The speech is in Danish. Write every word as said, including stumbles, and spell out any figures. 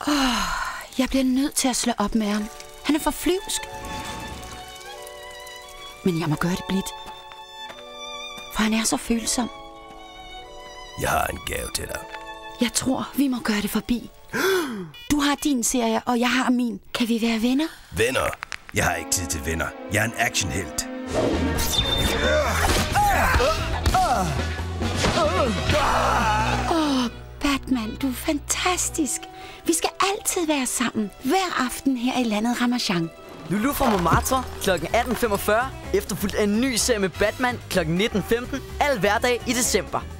Åh, jeg bliver nødt til at slå op med ham. Han er for flyvsk. Men jeg må gøre det blidt. For han er så følsom. Jeg har en gave til dig. Jeg tror, vi må gøre det forbi. Du har din serie, og jeg har min. Kan vi være venner? Venner? Jeg har ikke tid til venner. Jeg er en actionhelt. Åh, Batman, du er fantastisk. Vi skal altid være sammen. Hver aften her i landet Ramachan. Lulu fra Montmartre klokken atten femogfyrre, efterfulgt af en ny serie med Batman klokken nitten femten, alle hverdag i december.